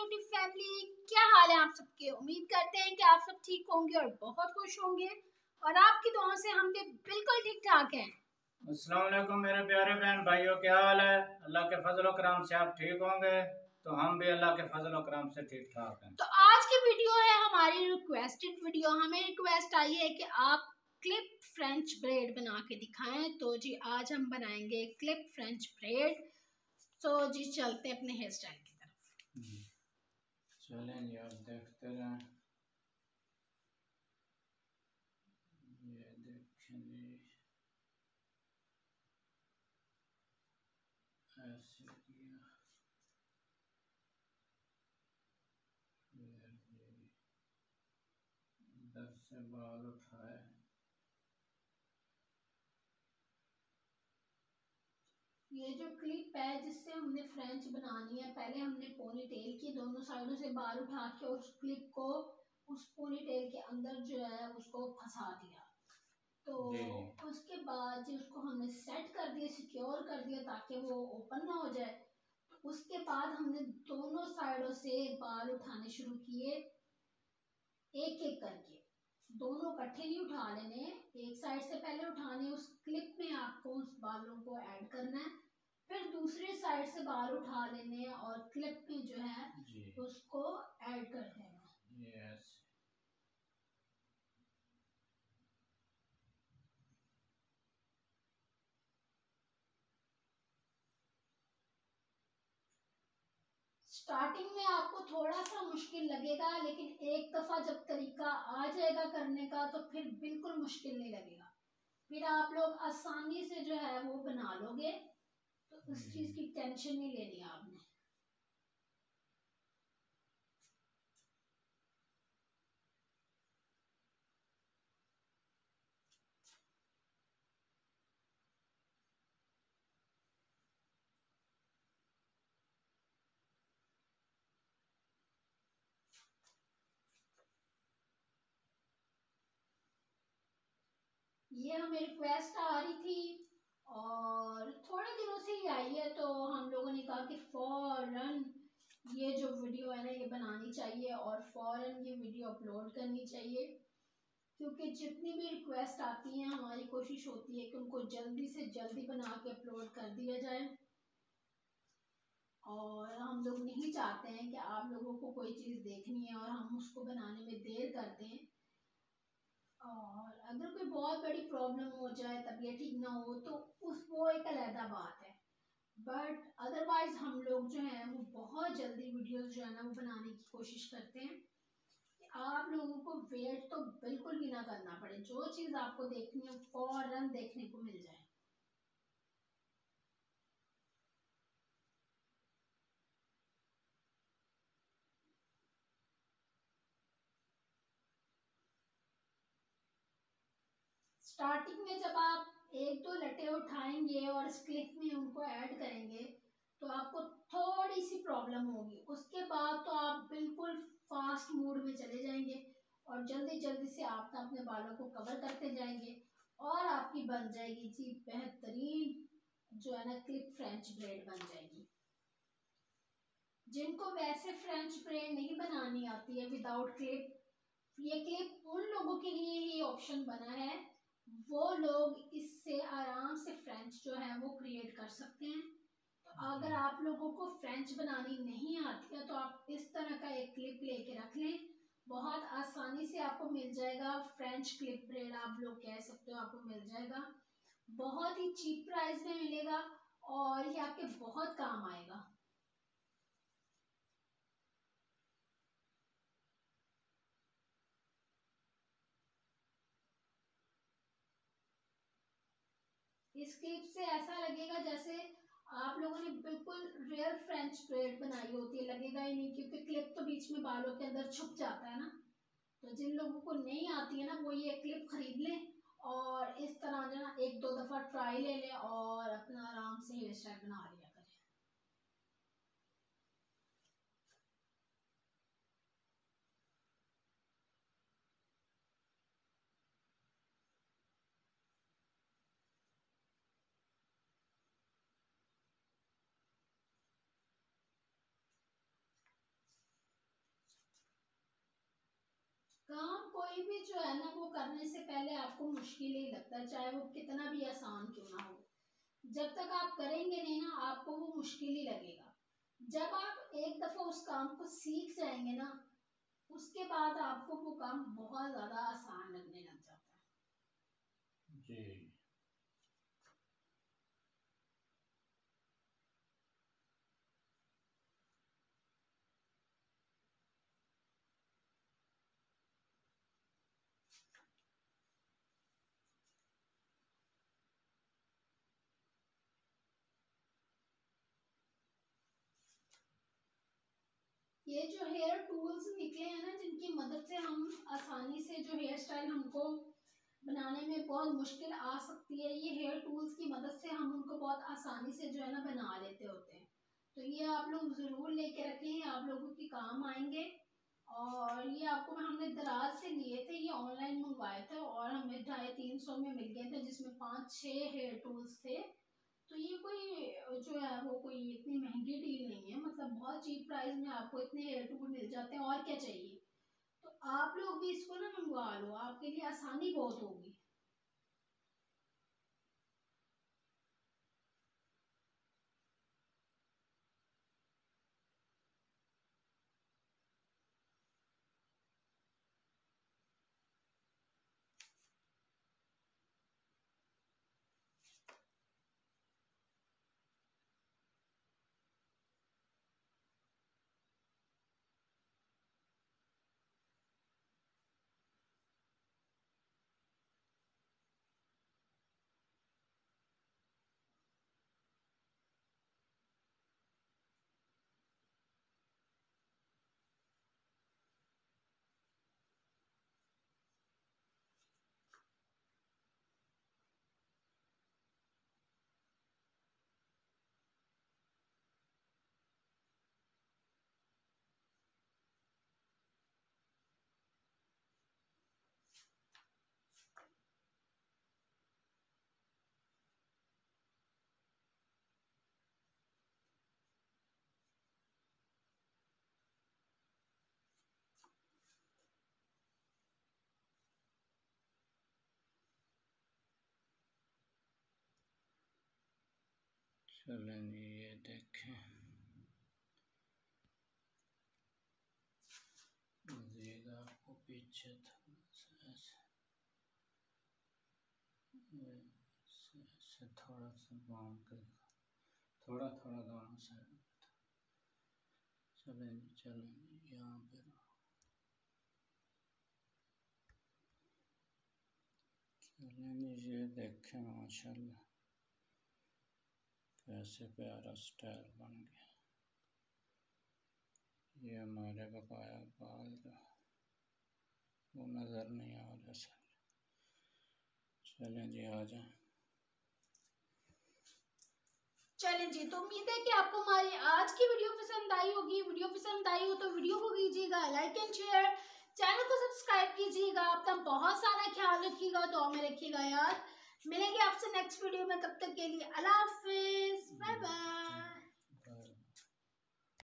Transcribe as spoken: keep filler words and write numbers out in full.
Beauty family, क्या हाल है आप सबके। उम्मीद करते हैं कि आप सब ठीक होंगे और बहुत खुश होंगे और आपकी दुआओं से हम भी बिल्कुल ठीक ठाक हैं। अस्सलाम वालेकुम मेरे प्यारे बहन भाइयों, क्या हाल है। अल्लाह के फजल करम से आप ठीक होंगे तो हम भी अल्लाह के फजल करम से ठीक ठाक हैं। तो आज की वीडियो है हमारी रिक्वेस्टेड वीडियो। हमें रिक्वेस्ट आई है कि आप क्लिप फ्रेंच ब्रेड बना के दिखाएं। तो जी आज हम बनाएंगे क्लिप फ्रेंच ब्रेड। तो जी चलते हैं अपने हेयर स्टाइल की तरफ। चलें जी, आप देखते रहें। ये देखें जी, ऐसे किया, फिर जी इधर से बाल उठाए, ये जो क्लिप है जिससे हमने फ्रेंच बनानी है, पहले हमने पोनी टेल की दोनों साइडों से बाल उठा के उस क्लिप को उस पोनी टेल के अंदर जो है उसको फंसा दिया। तो उसके बाद जो उसको हमने सेट कर दिया, सिक्योर कर दिया ताकि वो ओपन ना हो जाए। उसके बाद हमने दोनों साइडों से बाल उठाने शुरू किए, एक एक करके। दोनों इकट्ठे नहीं उठा लेने, एक साइड से पहले उठाने। उस क्लिप में आपको उस बालों को ऐड करना है, फिर दूसरे साइड से बाल उठा लेने और क्लिप में जो है उसको ऐड कर देना। यस। स्टार्टिंग में आपको थोड़ा सा मुश्किल लगेगा, लेकिन एक दफा जब तरीका आ जाएगा करने का तो फिर बिल्कुल मुश्किल नहीं लगेगा। फिर आप लोग आसानी से जो है वो बना लोगे, तो उस चीज की टेंशन नहीं लेनी आपने। ये हमें रिक्वेस्ट आ रही थी और थोड़े दिनों से ही आई है, तो हम लोगों ने कहा कि फौरन ये जो वीडियो है ना ये बनानी चाहिए और फौरन ये वीडियो अपलोड करनी चाहिए, क्योंकि जितनी भी रिक्वेस्ट आती हैं हमारी कोशिश होती है कि उनको जल्दी से जल्दी बना के अपलोड कर दिया जाए। और हम लोग नहीं चाहते हैं कि आप लोगों को कोई चीज़ देखनी है और हम उसको बनाने में देर कर दें, और अगर कोई बहुत बड़ी प्रॉब्लम हो जाए, तबीयत ठीक ना हो, तो उस वो एक अलग बात है। बट अदरवाइज हम लोग जो है वो बहुत जल्दी वीडियोस जो है ना वो बनाने की कोशिश करते हैं कि आप लोगों को वेट तो बिल्कुल भी ना करना पड़े, जो चीज़ आपको देखनी है फौरन देखने को मिल जाए। स्टार्टिंग में जब आप एक दो लटे उठाएंगे और इस क्लिप में उनको ऐड करेंगे तो आपको थोड़ी सी प्रॉब्लम होगी। उसके बाद तो आप बिल्कुल फास्ट मोड में चले जाएंगे और जल्दी जल्दी से आप अपने बालों को कवर करते जाएंगे और आपकी बन जाएगी जी बेहतरीन जो है ना क्लिप फ्रेंच ब्रेड बन जाएगी। जिनको वैसे फ्रेंच ब्रेड नहीं बनानी आती है विदाउट क्लिप, ये क्लिप उन लोगों के लिए ही ऑप्शन बना है। वो लोग इससे आराम से फ्रेंच जो है वो क्रिएट कर सकते हैं। तो अगर आप लोगों को फ्रेंच बनानी नहीं आती है तो आप इस तरह का एक क्लिप लेके रख लें, बहुत आसानी से आपको मिल जाएगा। फ्रेंच क्लिप ब्रेड आप लोग कह सकते हो, आपको मिल जाएगा, बहुत ही चीप प्राइस में मिलेगा और ये आपके बहुत काम आएगा। इस क्लिप से ऐसा लगेगा जैसे आप लोगों ने बिल्कुल रियल फ्रेंच ब्रेड बनाई होती है, लगेगा ही नहीं, क्योंकि क्लिप तो बीच में बालों के अंदर छुप जाता है ना। तो जिन लोगों को नहीं आती है ना वो ये क्लिप खरीद लें और इस तरह जो ना एक दो दफा ट्राई ले लें और अपना आराम से हेयर स्टाइल बना लिया करें। काम कोई भी जो है ना वो करने से पहले आपको मुश्किल ही लगता है, चाहे वो कितना भी आसान क्यों ना हो। जब तक आप करेंगे नहीं ना आपको वो मुश्किल ही लगेगा। जब आप एक दफा उस काम को सीख जाएंगे ना उसके बाद आपको वो काम बहुत ज्यादा आसान लगने लग जाता है। जी ये जो हेयर टूल्स निकले हैं ना जिनकी मदद से हम आसानी से जो हेयर स्टाइल हमको बनाने में बहुत मुश्किल आ सकती है, ये हेयर टूल्स की मदद से हम उनको बहुत आसानी से जो है ना बना लेते होते हैं। तो ये आप लोग ज़रूर लेके रखें, आप लोगों के काम आएंगे। और ये आपको हमने दराज से लिए थे, ये ऑनलाइन मंगवाए थे और हमें ढाई तीन सौ में मिल गए थे, जिसमें पाँच छः हेयर टूल्स थे। तो ये कोई जो है वो कोई इतनी महंगी डील नहीं है, मतलब बहुत चीप प्राइस में आपको इतने हेयर टूल मिल जाते हैं, और क्या चाहिए। तो आप लोग भी इसको ना मंगवा लो, आपके लिए आसानी बहुत होगी। चलें जी, ये देखें मज़ीद आपको पीछे थोड़ा सा ऐसे ऐसे थोड़ा सा बांध कर थोड़ा थोड़ा दोनों साइड। चलें जी चलें जी, यहाँ पे चलें जी, ये देखें माशाल्लाह कैसे प्यारा स्टाइल बन गया। ये हमारे बकाया बाल जो वो नज़र नहीं आ रहा सर। चलें जी आ जाए। चलें जी, तो उम्मीद है कि आपको हमारी आज की वीडियो पसंद आई होगी। वीडियो पसंद आई हो तो वीडियो को कीजिएगा लाइक एंड शेयर, चैनल को सब्सक्राइब कीजिएगा। अपना बहुत सारा ख्याल रखिएगा, तो में रखिएगा यार। मिलेंगे आपसे नेक्स्ट वीडियो में, तब तक के लिए अल्लाह हाफिज, बाय बाय।